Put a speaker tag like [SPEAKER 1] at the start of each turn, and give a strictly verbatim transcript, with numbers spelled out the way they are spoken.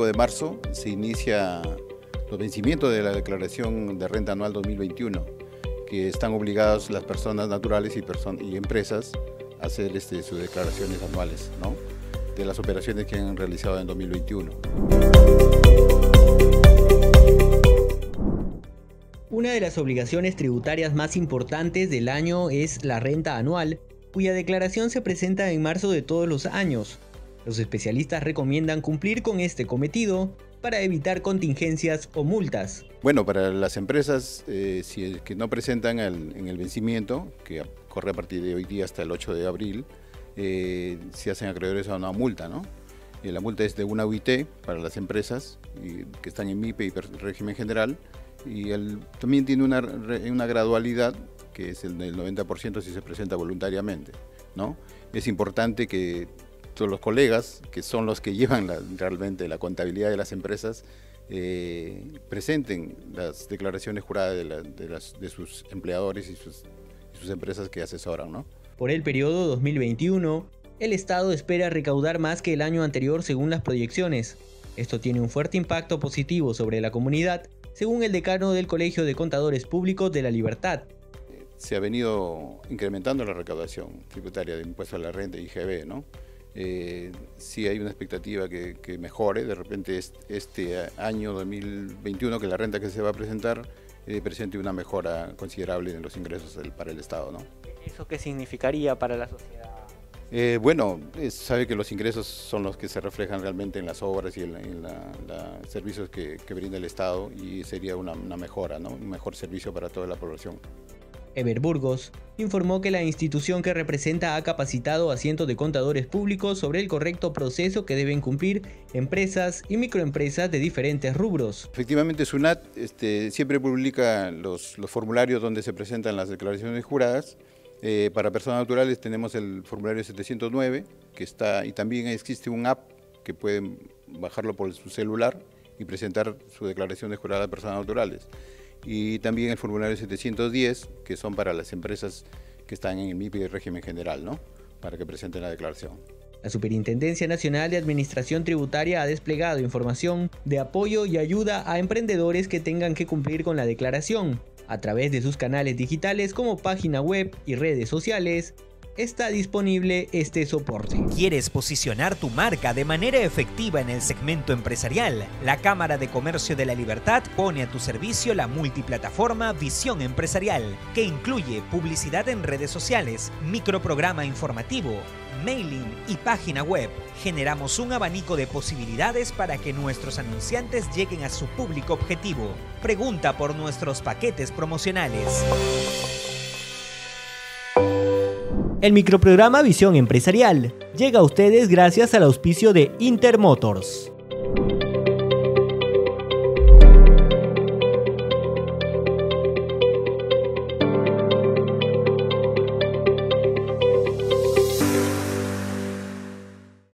[SPEAKER 1] cinco de marzo se inicia los vencimientos de la declaración de renta anual dos mil veintiuno, que están obligados las personas naturales y, person y empresas a hacer este, sus declaraciones anuales, ¿no?, de las operaciones que han realizado en dos mil veintiuno.
[SPEAKER 2] Una de las obligaciones tributarias más importantes del año es la renta anual, cuya declaración se presenta en marzo de todos los años. Los especialistas recomiendan cumplir con este cometido para evitar contingencias o multas.
[SPEAKER 1] Bueno, para las empresas, eh, si es que no presentan el, en el vencimiento, que corre a partir de hoy día hasta el ocho de abril, eh, se hacen acreedores a una multa, ¿no? Y la multa es de una U I T para las empresas y, que están en M I P E y régimen general, y el, también tiene una, una gradualidad, que es el del noventa por ciento si se presenta voluntariamente, ¿no? Es importante que todos los colegas, que son los que llevan la, realmente la contabilidad de las empresas, eh, presenten las declaraciones juradas de, la, de, las, de sus empleadores y sus, y sus empresas que asesoran, ¿no?
[SPEAKER 2] Por el periodo dos mil veintiuno, el Estado espera recaudar más que el año anterior según las proyecciones. Esto tiene un fuerte impacto positivo sobre la comunidad, según el decano del Colegio de Contadores Públicos de La Libertad.
[SPEAKER 1] Se ha venido incrementando la recaudación tributaria de impuesto a la renta y I G B, ¿no? Eh, sí hay una expectativa que, que mejore, de repente este año dos mil veintiuno, que la renta que se va a presentar eh, presente una mejora considerable en los ingresos del, para el Estado, ¿no?
[SPEAKER 3] ¿Eso qué significaría para la sociedad?
[SPEAKER 1] Eh, bueno, es, sabe que los ingresos son los que se reflejan realmente en las obras y en los en la, la servicios que, que brinda el Estado, y sería una, una mejora, ¿no?, un mejor servicio para toda la población.
[SPEAKER 2] Eber Burgos informó que la institución que representa ha capacitado a cientos de contadores públicos sobre el correcto proceso que deben cumplir empresas y microempresas de diferentes rubros.
[SPEAKER 1] Efectivamente, SUNAT este, siempre publica los, los formularios donde se presentan las declaraciones juradas. Eh, para personas naturales tenemos el formulario setecientos nueve, que está, y también existe un app que pueden bajarlo por su celular y presentar su declaración de jurada de personas naturales. Y también el formulario setecientos diez, que son para las empresas que están en el M I P E y régimen general, ¿no?, para que presenten la declaración.
[SPEAKER 2] La Superintendencia Nacional de Administración Tributaria ha desplegado información de apoyo y ayuda a emprendedores que tengan que cumplir con la declaración. A través de sus canales digitales como página web y redes sociales, está disponible este soporte.
[SPEAKER 4] ¿Quieres posicionar tu marca de manera efectiva en el segmento empresarial? La Cámara de Comercio de La Libertad pone a tu servicio la multiplataforma Visión Empresarial, que incluye publicidad en redes sociales, microprograma informativo, mailing y página web. Generamos un abanico de posibilidades para que nuestros anunciantes lleguen a su público objetivo. Pregunta por nuestros paquetes promocionales.
[SPEAKER 2] El microprograma Visión Empresarial llega a ustedes gracias al auspicio de Intermotors.